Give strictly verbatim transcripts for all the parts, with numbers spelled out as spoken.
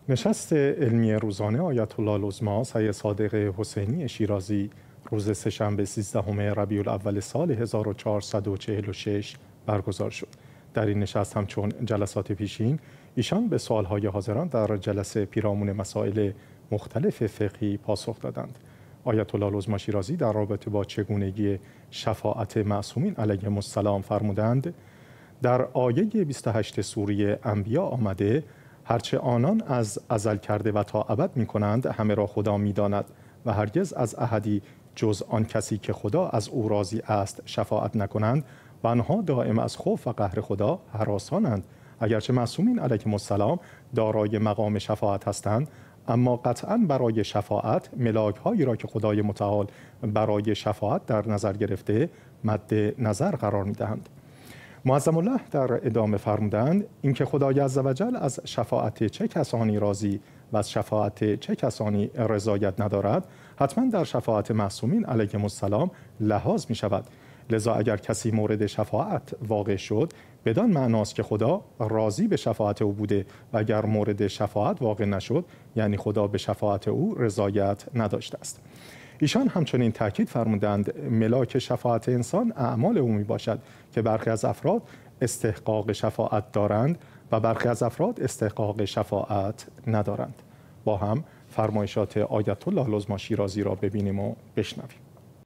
نشست علمی روزانه آیت الله العظمی سید صادق حسینی شیرازی روز سه‌شنبه سیزدهم ربیع الاول سال هزار و چهارصد و چهل و شش برگزار شد. در این نشست همچون جلسات پیشین ایشان به سوالهای حاضران در جلسه پیرامون مسائل مختلف فقهی پاسخ دادند. آیت الله العظمی شیرازی در رابطه با چگونگی شفاعت معصومین علیهم السلام فرمودند: در آیه بیست و هشت سوره انبیا آمده هرچه آنان از ازل کرده و تا ابد می کنند همه را خدا می داند و هرگز از احدی جز آن کسی که خدا از او راضی است شفاعت نکنند و آنها دائم از خوف و قهر خدا هراسانند. اگرچه معصومین علیهم السلام دارای مقام شفاعت هستند، اما قطعا برای شفاعت ملاک هایی را که خدای متعال برای شفاعت در نظر گرفته مد نظر قرار می دهند. معظم الله در ادامه فرمودند اینکه خدای عزوجل از شفاعت چه کسانی راضی و از شفاعت چه کسانی رضایت ندارد حتما در شفاعت معصومین علیهم السلام لحاظ می شود. لذا اگر کسی مورد شفاعت واقع شد بدان معناست که خدا راضی به شفاعت او بوده و اگر مورد شفاعت واقع نشد یعنی خدا به شفاعت او رضایت نداشته است. ایشان همچنین تاکید فرمودند ملاک شفاعت انسان اعمال او می باشد که برخی از افراد استحقاق شفاعت دارند و برخی از افراد استحقاق شفاعت ندارند. با هم فرمایشات آیت الله العظمی شیرازی را ببینیم و بشنویم.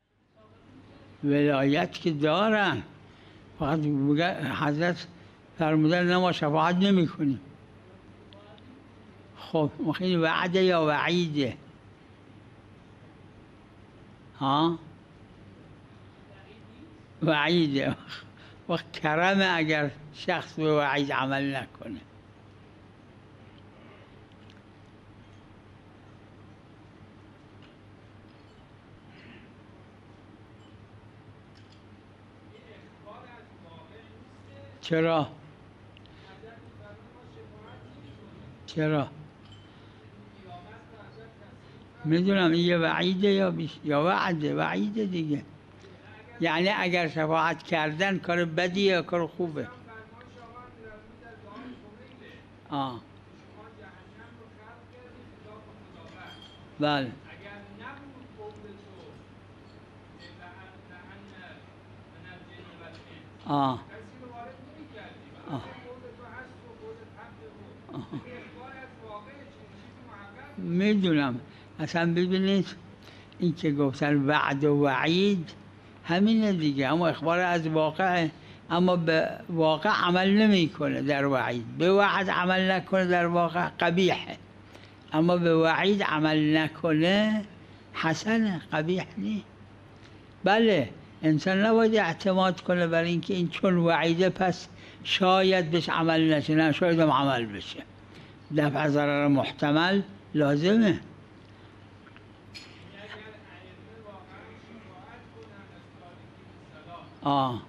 ولایت که دارن، فقط حضرت فرمودن نه ما شفاعت نمی کنیم. خب خیلی وعده یا وعیده؟ ها؟ وعیده. وقت کرمه اگر شخص به وعید عمل نکنه. چرا؟ چرا؟ میدونم یه وعیده یا بیش یا وعده وعیده دیگه. یعنی اگر شفاعت کردن کار بدیه یا کار خوبه؟ آه. بله. آه. آه. میدونم. اصلا ببینید این که گفتن وعد و وعید همینه دیگه، اما اخبار از واقع، اما به واقع عمل نمیکنه. در وعید به وعد عمل نکنه در واقع قبیحه، اما به وعید عمل نکنه حسنه، قبیح نیست. بله انسان نباید اعتماد کنه بر اینکه این چون وعیده پس شاید بهش عمل نشه، نه شاید هم عمل بشه. دفع ضرر محتمل لازمه. آه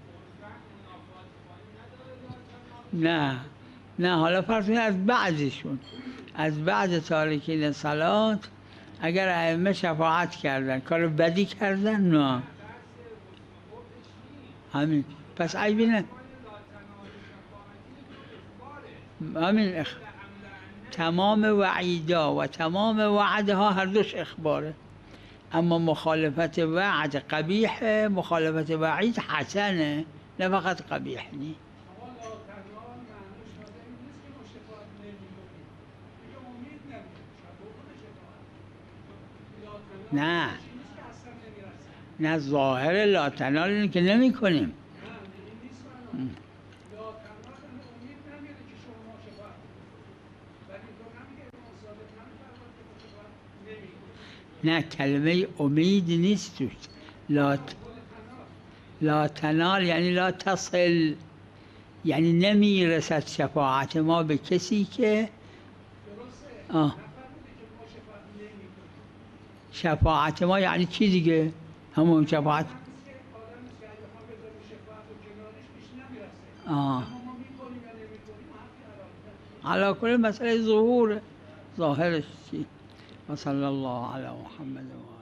نه نه حالا فرض کنید از بعضشون، از بعض تارکین صلات اگر ائمه شفاعت کردن کار بدی کردن نه همین پس عیبی نه. همین اخ... تمام وعیدا و تمام وعدها هر دوش اخباره، اما مخالفت وعد قبیحه، مخالفت وعید حسنه، نه فقط قبیح نی. نه نه ظاهر لا تنال اینه که نمی کنیم. نه کلمه امید نیست توش. لا لا تنال یعنی لا تصل، یعنی نمیرسد شفاعت ما به کسی که آه. شفاعت ما یعنی چی دیگه؟ همون شفاعت آه. علا کل مسئله ظهور ظاهرش چی؟ و صلی الله علی محمد و